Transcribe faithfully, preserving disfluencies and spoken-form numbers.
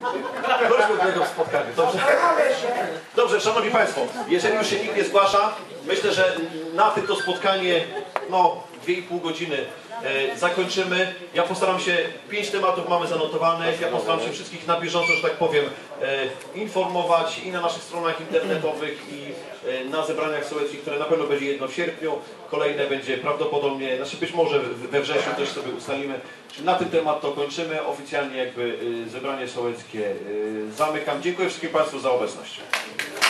Wróćmy do tego spotkania. Dobrze. Dobrze, szanowni państwo, jeżeli już się nikt nie zgłasza, myślę, że na tym to spotkanie, no, dwie i pół godziny e, zakończymy. Ja postaram się, pięć tematów mamy zanotowanych, ja postaram się wszystkich na bieżąco, że tak powiem, e, informować i na naszych stronach internetowych, i e, na zebraniach sołeckich, które na pewno będzie jedno w sierpniu, kolejne będzie prawdopodobnie, znaczy być może we wrześniu też sobie ustalimy. Czyli na ten temat to kończymy. Oficjalnie jakby e, zebranie sołeckie e, zamykam. Dziękuję wszystkim państwu za obecność.